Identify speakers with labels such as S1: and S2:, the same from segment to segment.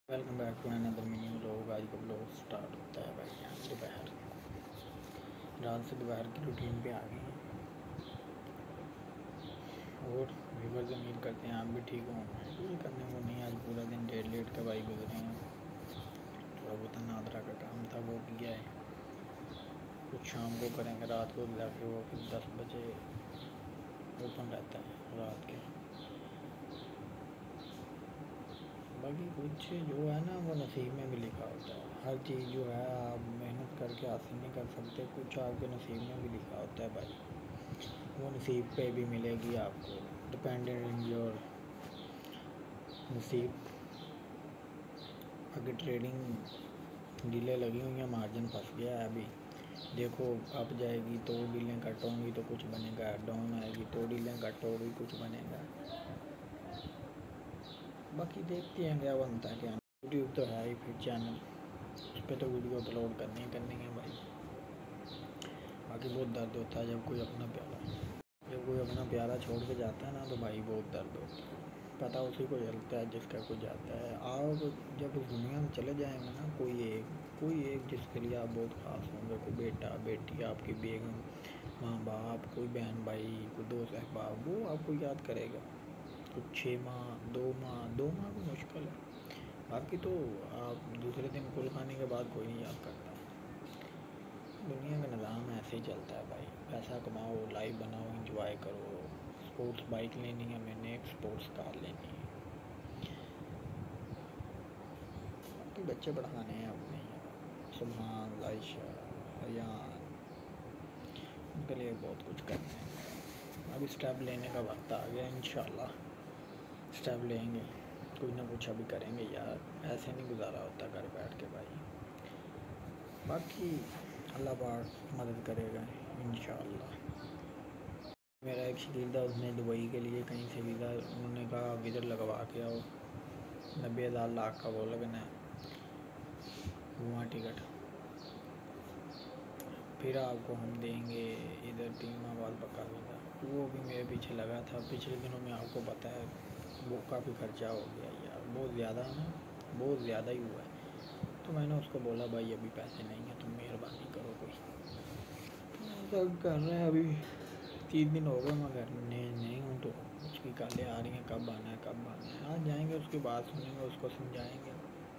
S1: Welcome back to another mini vlog. आज का vlog start होता है भाई यहाँ दोपहर। रात से दोपहर की रूटीन पे आ गए हैं और व्यूअर्स उम्मीद करते हैं आप भी ठीक हों। कुछ करने को नहीं, आज पूरा दिन डेढ़ लेट का भाई गुजरे हैं। थोड़ा बहुत नादरा का काम था वो किया है, कुछ शाम को करेंगे, रात को जाके वो फिर 10 बजे ओपन रहता है रात के। बाकी कुछ जो है ना वो नसीब में भी लिखा होता है। हर चीज़ जो है आप मेहनत करके हासिल नहीं कर सकते, कुछ आपके नसीब में भी लिखा होता है भाई। वो नसीब पे भी मिलेगी आपको, डिपेंडेंट इन योर नसीब। अगर ट्रेडिंग डीलें लगी हुई हैं, मार्जिन फंस गया है अभी, देखो अप जाएगी तो डीलें कट होंगी तो कुछ बनेगा, डाउन आएगी तो डीलें कट होगी कुछ बनेगा। बाकी देखते हैं क्या बनता है क्या। यूट्यूब तो है ही फिर चैनल, उस पर तो वीडियो अपलोड करनी है भाई। बाकी बहुत दर्द होता है जब कोई अपना प्यारा छोड़ के जाता है ना, तो भाई बहुत दर्द होता है। पता उसी को चलता है जिसका कोई जाता है। आप जब इस दुनिया में चले जाएंगे ना, कोई एक जिसके लिए आप बहुत ख़ास होंगे, कोई बेटा बेटी, आपकी बेगम, माँ बाप, कोई बहन भाई, कोई दोस्त अहबाब, वो आपको याद करेगा। कुछ 6 माह 2 माह भी मुश्किल है। बाकी तो आप दूसरे दिन कुल खाने के बाद कोई नहीं याद करता। दुनिया का निज़ाम ऐसे ही चलता है भाई। पैसा कमाओ, लाइफ बनाओ, एंजॉय करो। स्पोर्ट्स बाइक लेनी है मैंने, एक स्पोर्ट्स कार लेनी है। बाकी बच्चे पढ़ाने हैं अपने, सुभान, आयशा, अयान, उनके लिए बहुत कुछ करना है। अभी स्टेप लेने का वक्त आ गया, इंशाल्लाह स्टेप लेंगे, कुछ ना कुछ अभी करेंगे यार। ऐसे नहीं गुजारा होता घर बैठ के भाई। बाकी अल्लाह पाक मदद करेगा इंशाल्लाह। मेरा एक शकील था, उसने दुबई के लिए कहीं से वीज़ा, उन्होंने कहा विज़िट लगवा के आओ, 90,000 लाख का वो लगना है वहाँ टिकट, फिर आपको हम देंगे इधर 3 माह बाद पक्का वीज़ा। वो भी मेरे पीछे लगा था। पिछले दिनों में आपको पता है वो काफ़ी खर्चा हो गया यार, बहुत ज़्यादा है ना, बहुत ज़्यादा ही हुआ है। तो मैंने उसको बोला भाई अभी पैसे नहीं है, तुम मेहरबानी करो कोई। तंग कर रहे हैं अभी, 3 दिन हो गए मैं घर नहीं हूँ, तो उसकी कालें आ रही हैं कब आना है। आज जाएंगे, उसकी बात सुनेंगे, उसको समझाएंगे।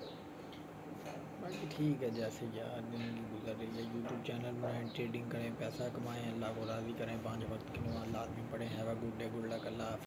S1: बाकी ठीक है, जैसे यार ज़िंदगी गुजर रही है। यूट्यूब चैनल बनाएं, ट्रेडिंग करें, पैसा कमाएं, अल्लाह को राज़ी करें, 5 वक्त की नमाज़ लाज़मी पढ़ें। Have a good day, good luck, Allah.